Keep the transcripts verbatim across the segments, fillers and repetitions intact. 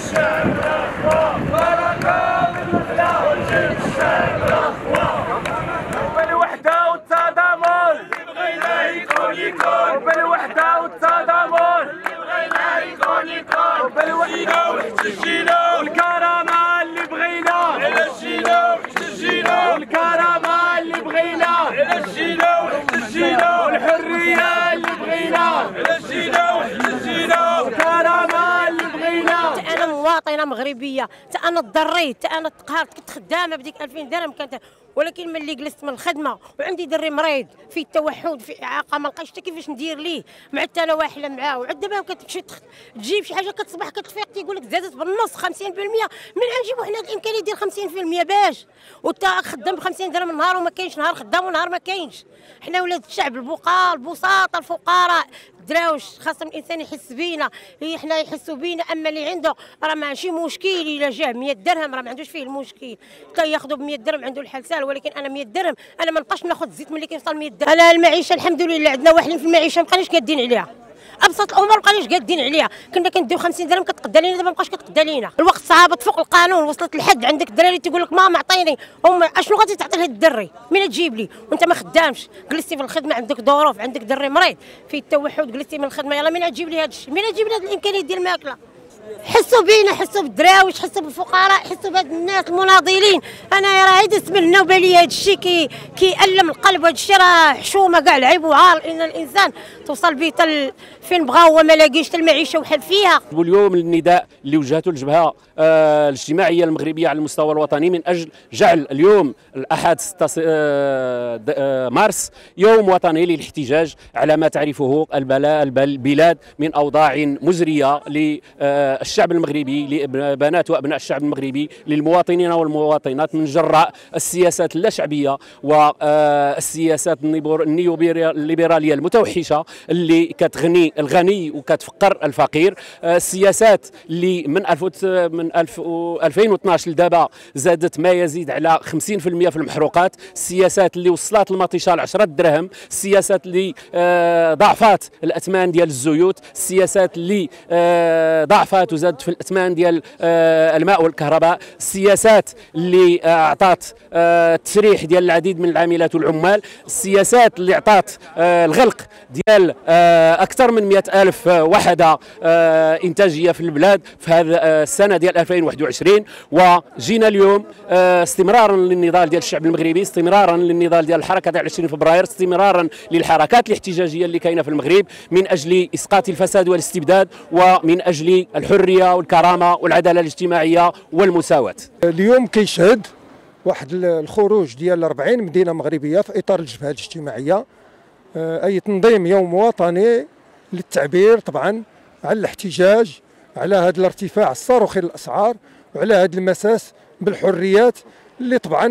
بالوحدة والتضامن اللي بغينا يكون يكون، وبالوحدة والتضامن اللي بغينا يكون يكون، وبالوحدة واحتجينا والكرامة اللي بغينا على جينا واحتجينا، والكرامة اللي بغينا على جينا واحتجينا، والحرية اللي بغينا على جينا واحتجينا، والكرامة اللي بغينا. أنا مواطنة مغربية، تا أنا تضريت، تا أنا تقهرت، كنت خدامة بديك ألفين درهم كانت، ولكن ملي جلست من الخدمه وعندي دري مريض في التوحد في اعاقه ما لقيتش حتى كيفاش ندير ليه، معدت انا واحله معاه، وعاد دابا كتمشي تجيب شي حاجه كتصبح كتفيق تيقول لك زادت بالنص خمسين بالمية، من غنجيبوا حنا الامكانيه ديال خمسين بالمية باش؟ وتا خدام ب خمسين درهم النهار وما كاينش نهار خدام ونهار ما كاينش. حنا ولاد الشعب البقاء البساطه الفقراء الدراوش خاصهم الانسان يحس بينا، حنا يحسوا بينا، اما اللي عنده راه ماشي مشكل الا جاه مية درهم راه ما عندوش فيه المشكل، كياخذوا ب مية درهم عنده الحال سهل، ولكن انا مية درهم انا ما نبقاش ناخذ الزيت ملي كيوصل مية درهم. انا المعيشه الحمد لله عندنا واحدين في المعيشه ما بقيناش قادين عليها، ابسط الامور ما بقيناش قادين عليها، كنا كنديو خمسين درهم كتقدا لينا، دابا ما بقاش كتقدا لينا، الوقت صعبت فوق القانون، وصلت لحد عندك الدراري تيقول لك ماما عطيني، ام اشنو غادي تعطي لهاد الدري؟ مين تجيب لي وانت ما خدامش؟ جلستي في الخدمه عندك ظروف، عندك دري مريض في التوحد، جلستي من الخدمه يلاه مين تجيب لي هاد الشيء؟ مين تجيب لي هاد الامكانيات ديال الماكله؟ حسوا بينا، حسوا بالدراويش، حسوا بالفقراء، حسوا بهاد الناس المناضلين. انا راه عيد اسم النوبه لي هاد الشيء كي كيألم القلب، وهاد الشيء راه حشومه كاع العيب وعار ان الانسان توصل به تل فين بغا هو ما لاقيش المعيشه وحل فيها. واليوم النداء اللي وجهته الجبهه آه الاجتماعيه المغربيه على المستوى الوطني من اجل جعل اليوم الاحد ستة آه مارس يوم وطني للاحتجاج على ما تعرفه البلاء البلاد من اوضاع مزريه للشعب المغربي، لبنات وابناء الشعب المغربي، للمواطنين والمواطنات، من جراء السياسات اللاشعبيه والسياسات النيوليبراليه المتوحشه اللي كتغني الغني وكتفقر الفقير، السياسات اللي من من ألفين واثناش لدابا زادت ما يزيد على خمسين بالمية في المحروقات، السياسات اللي وصلت المطيشه ل عشرة دراهم، السياسات اللي ضاعفات الاثمان ديال الزيوت، السياسات اللي ضاعفات وزادت في الاثمان ديال الماء والكهرباء، السياسات اللي اعطات التسريح ديال العديد من العاملات والعمال، السياسات اللي اعطات الغلق ديال اكثر من مئة ألف وحده انتاجيه في البلاد في هذا السنه ديال ألفين وواحد وعشرين. وجينا اليوم استمرارا للنضال ديال الشعب المغربي، استمرارا للنضال ديال الحركه ديال عشرين فبراير، استمرارا للحركات الاحتجاجيه اللي كاينه في المغرب من اجل اسقاط الفساد والاستبداد، ومن اجل الحريه والكرامه والعداله الاجتماعيه والمساواه. اليوم كيشهد واحد الخروج ديال أربعين مدينه مغربيه في اطار الجبهه الاجتماعيه، اي تنظيم يوم وطني للتعبير طبعا على الاحتجاج على هذا الارتفاع الصاروخي للاسعار، وعلى هذا المساس بالحريات اللي طبعا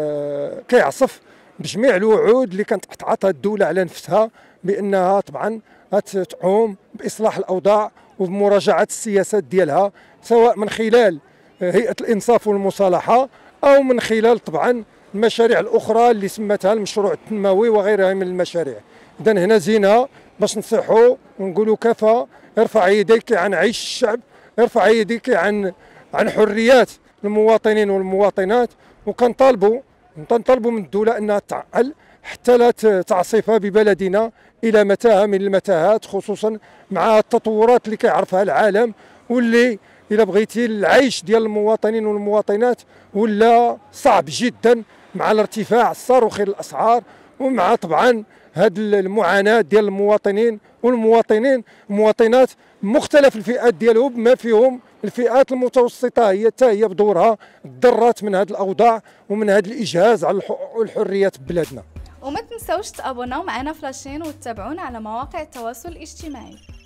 كيعصف بجميع الوعود اللي كانت تعطى الدوله على نفسها بانها طبعا تعوم باصلاح الاوضاع وبمراجعه السياسات ديالها، سواء من خلال هيئه الانصاف والمصالحه او من خلال طبعا المشاريع الاخرى اللي سمتها المشروع التنموي وغيرها من المشاريع. اذا هنا زينه باش نصيحوا ونقولوا كفى، ارفع يديك عن عيش الشعب، ارفع يديك عن عن حريات المواطنين والمواطنات، وكنطالبوا كنطالبوا من الدوله انها تعقل حتى لا تعصفها ببلدنا الى متاهه من المتاهات، خصوصا مع التطورات اللي كيعرفها العالم، واللي الا بغيتي العيش ديال المواطنين والمواطنات ولا صعب جدا مع الارتفاع الصاروخي للاسعار، ومع طبعا هذه المعاناه ديال المواطنين والمواطنين المواطنات مختلف الفئات ديالهم، بما فيهم الفئات المتوسطه هي حتى هي بدورها تضرت من هذه الاوضاع ومن هذا الاجهاز على الحقوق والحريات ببلادنا. وما تنسوش تابوناو معنا في لاشين وتتابعونا على مواقع التواصل الاجتماعي.